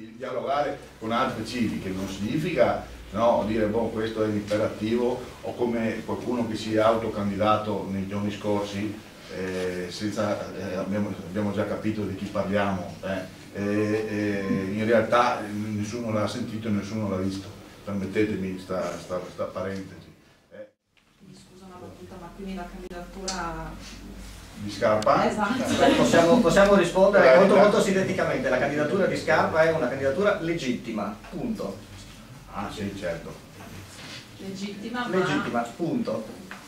dialogare con altre civiche non significa dire boh, questo è l'imperativo, o come qualcuno che si è autocandidato nei giorni scorsi, abbiamo già capito di chi parliamo, in realtà nessuno l'ha sentito e nessuno l'ha visto, permettetemi sta parentesi. Scusa una battuta, ma quindi la candidatura di Scarpa? Esatto. Possiamo rispondere molto sinteticamente: la candidatura di Scarpa è una candidatura legittima, punto. Ah sì, certo. Legittima, legittima, punto.